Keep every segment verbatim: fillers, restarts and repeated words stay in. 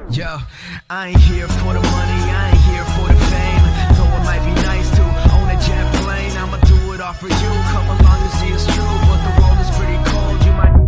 Yo, I ain't here for the money, I ain't here for the fame. Though it might be nice to own a jet plane, I'ma do it all for you. Come along and see it's true, but the world is pretty cold. You might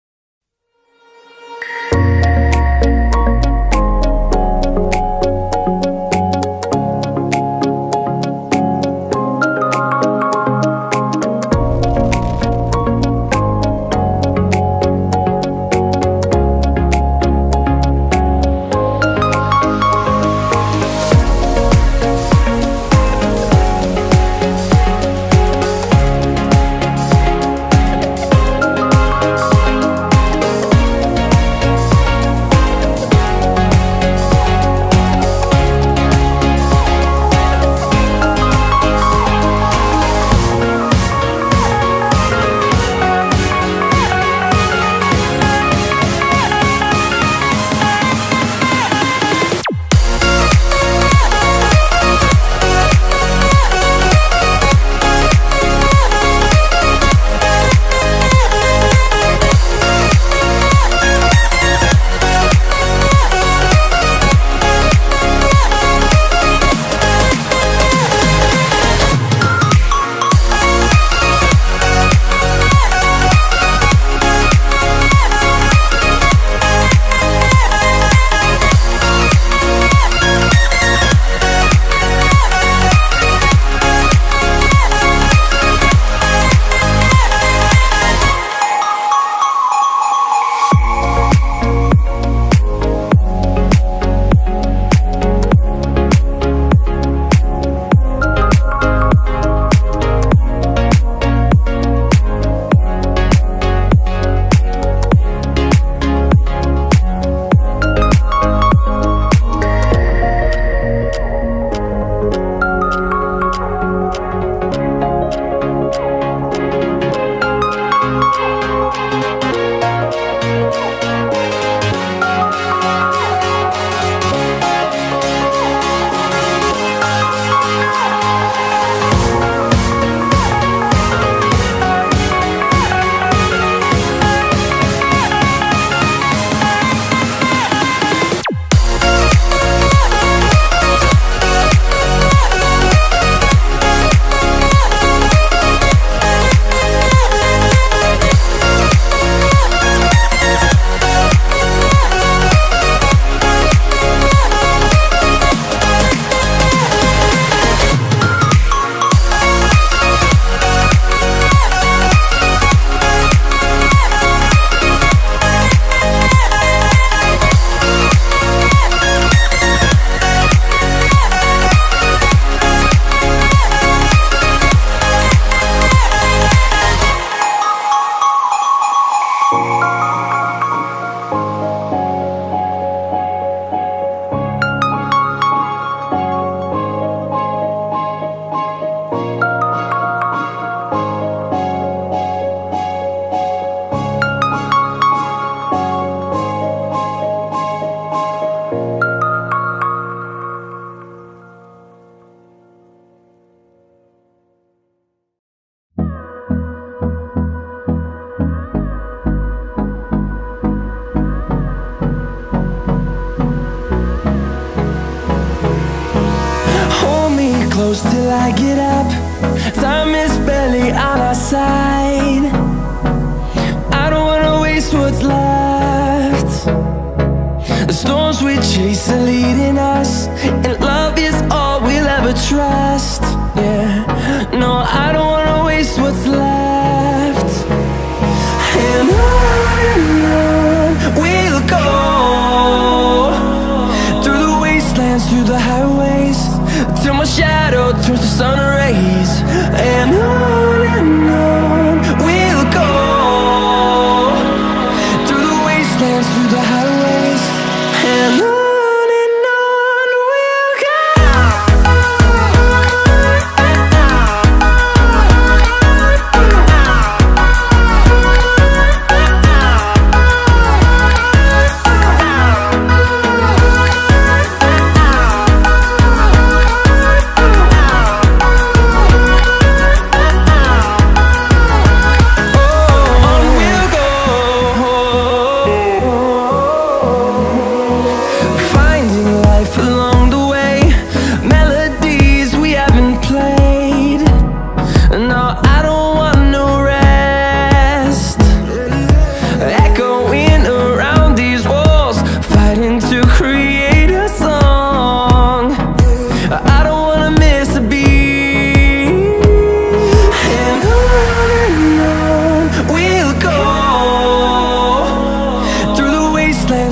close till I get up. Time is barely on our side. I don't wanna waste what's left. The storms we chase are leading us, and love is all we'll ever trust. Yeah, no, I don't wanna waste what's left. And on and on we'll go, through the wastelands, through the highways, till my shadow turns to sun rays. And on and on we'll go, through the wastelands, through the highways, and on.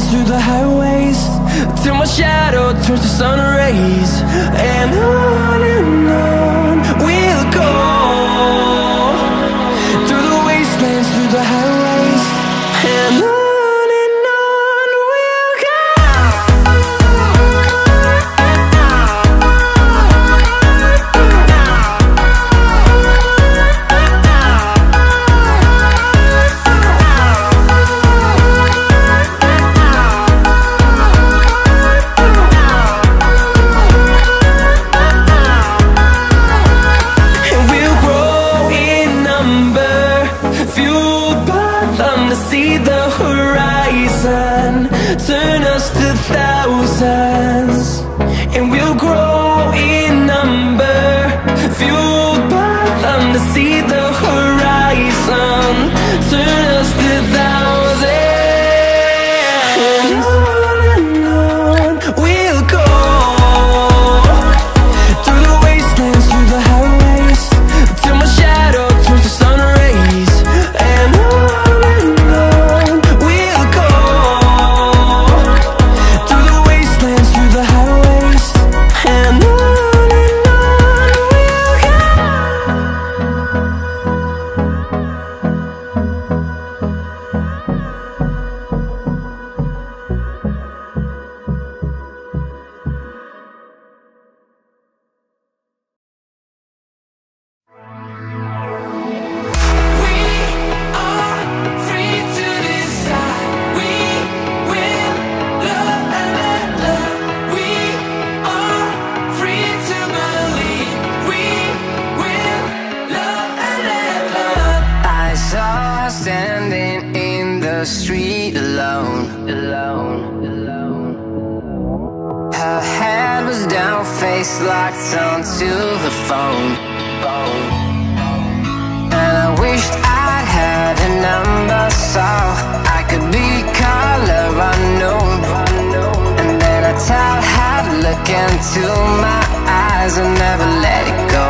through the highways, till my shadow turns to sun rays. And on and on we'll go, through the wastelands, through the highways. And on turn us to thousands, and we'll grow in number, fueled by them to see the horizon. Turn us to thousands, and on and on we'll go, through the wastelands, through the highways, till my shadow turns to sun rays. And on and on we'll go, through the wastelands, through the highways. And on and on we'll go. Standing in the street alone, alone, alone. Her head was down, face locked onto her phone, phone. And I wished I had a number so I could be color unknown. And then I tell her to look into my eyes and never let it go.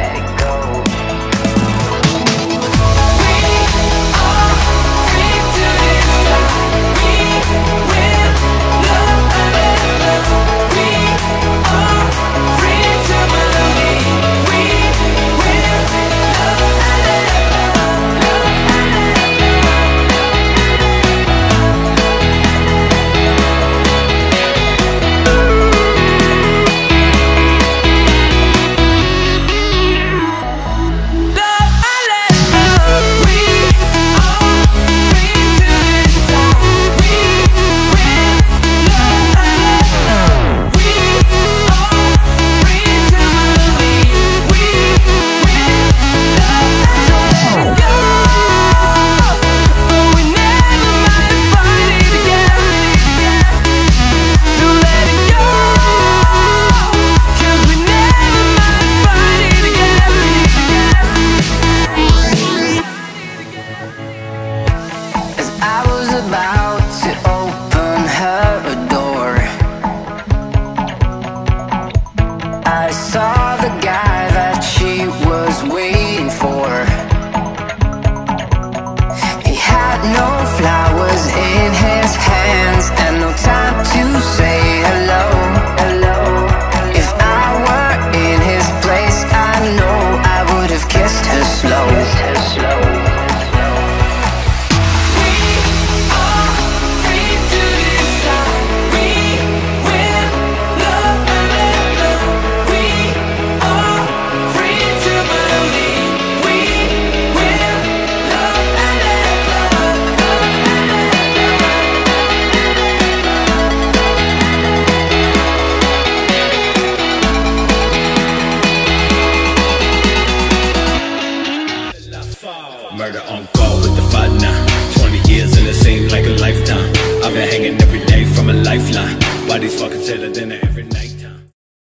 Murder on call with the fight now. Twenty years and it seemed like a lifetime. I've been hanging every day from a lifeline. Why these fuckers tell it dinner every night?